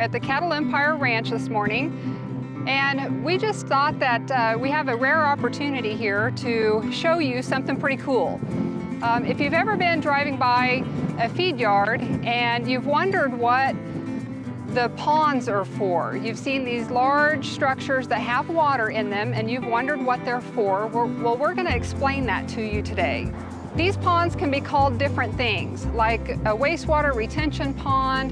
at the Cattle Empire Ranch this morning, and we just thought that we have a rare opportunity here to show you something pretty cool. If you've ever been driving by a feed yard and you've wondered what the ponds are for, you've seen these large structures that have water in them and you've wondered what they're for, well, we're going to explain that to you today. These ponds can be called different things, like a wastewater retention pond,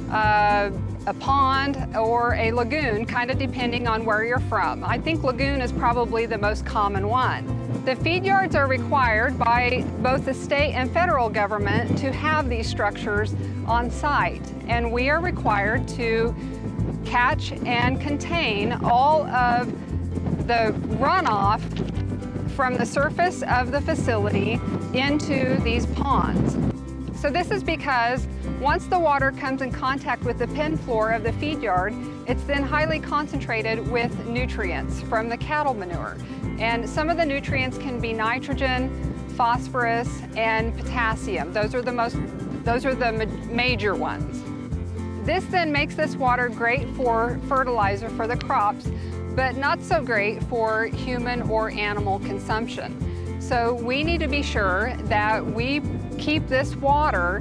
a pond, or a lagoon, kind of depending on where you're from. I think lagoon is probably the most common one. The feed yards are required by both the state and federal government to have these structures on site, and we are required to catch and contain all of the runoff from the surface of the facility into these ponds. So this is because once the water comes in contact with the pen floor of the feed yard, it's then highly concentrated with nutrients from the cattle manure. And some of the nutrients can be nitrogen, phosphorus, and potassium. Those are the major ones. This then makes this water great for fertilizer for the crops, but not so great for human or animal consumption. So we need to be sure that we keep this water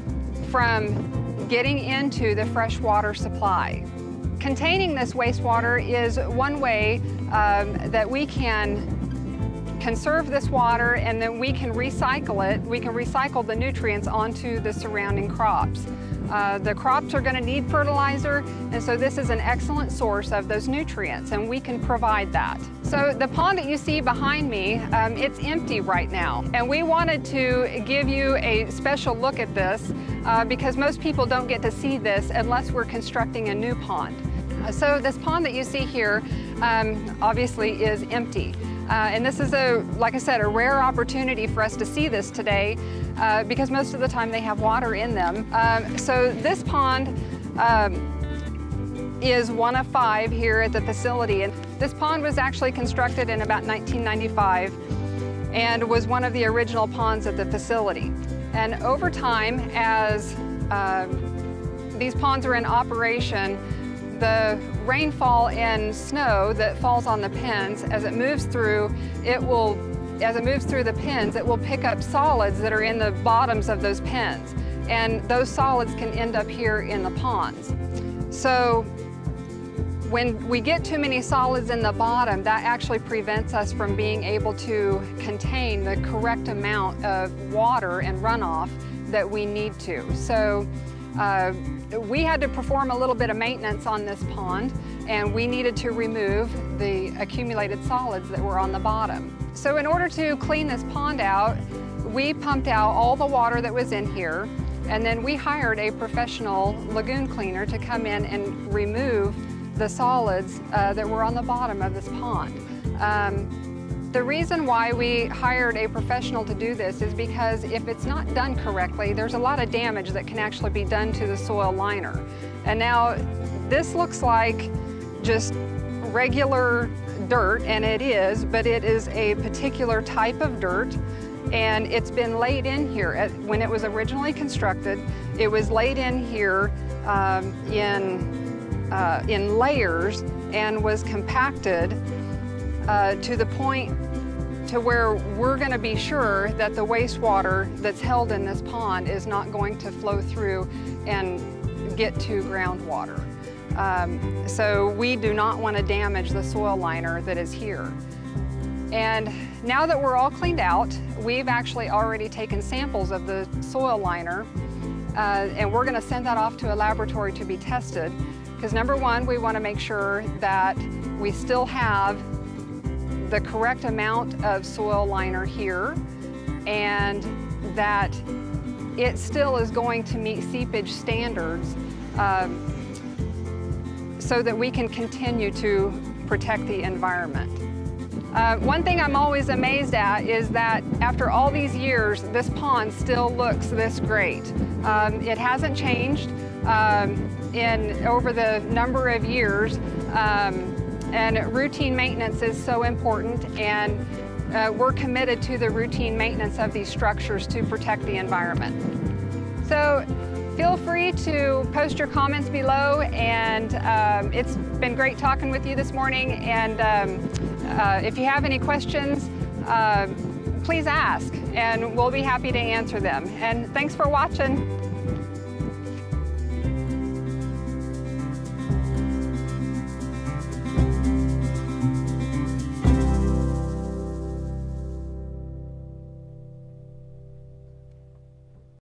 from getting into the fresh water supply. Containing this wastewater is one way that we can conserve this water, and then we can recycle it. We can recycle the nutrients onto the surrounding crops. The crops are going to need fertilizer, and so this is an excellent source of those nutrients, and we can provide that. So the pond that you see behind me, it's empty right now, and we wanted to give you a special look at this because most people don't get to see this unless we're constructing a new pond. So this pond that you see here obviously is empty. And this is, like I said, a rare opportunity for us to see this today because most of the time they have water in them. So this pond is one of 5 here at the facility. And this pond was actually constructed in about 1995 and was one of the original ponds at the facility. And over time, as these ponds are in operation, the rainfall and snow that falls on the pens, as it moves through the pens, it will pick up solids that are in the bottoms of those pens. And those solids can end up here in the ponds. So when we get too many solids in the bottom, that actually prevents us from being able to contain the correct amount of water and runoff that we need to. So we had to perform a little bit of maintenance on this pond, and we needed to remove the accumulated solids that were on the bottom. So in order to clean this pond out, we pumped out all the water that was in here, and then we hired a professional lagoon cleaner to come in and remove the solids that were on the bottom of this pond. The reason why we hired a professional to do this is because if it's not done correctly, there's a lot of damage that can actually be done to the soil liner. And now this looks like just regular dirt, and it is, but it is a particular type of dirt, and it's been laid in here. When it was originally constructed, it was laid in here in layers and was compacted to the point to where we're going to be sure that the wastewater that's held in this pond is not going to flow through and get to groundwater. So we do not want to damage the soil liner that is here. And now that we're all cleaned out, we've actually already taken samples of the soil liner, and we're going to send that off to a laboratory to be tested. Because number one, we want to make sure that we still have the correct amount of soil liner here, and that it still is going to meet seepage standards so that we can continue to protect the environment. One thing I'm always amazed at is that after all these years, this pond still looks this great. It hasn't changed over the number of years. And routine maintenance is so important, and we're committed to the routine maintenance of these structures to protect the environment. So feel free to post your comments below, and it's been great talking with you this morning. And if you have any questions, please ask, and we'll be happy to answer them. And thanks for watching.